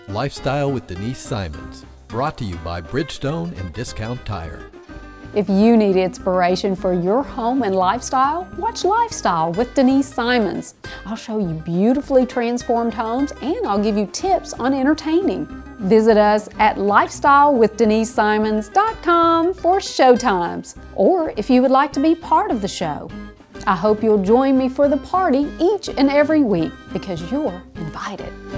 Lifestyle with Denise Simons, brought to you by Bridgestone and Discount Tire. If you need inspiration for your home and lifestyle, watch Lifestyle with Denise Simons. I'll show you beautifully transformed homes and I'll give you tips on entertaining. Visit us at lifestylewithdenisesimons.com for showtimes, or if you would like to be part of the show. I hope you'll join me for the party each and every week because you're invited.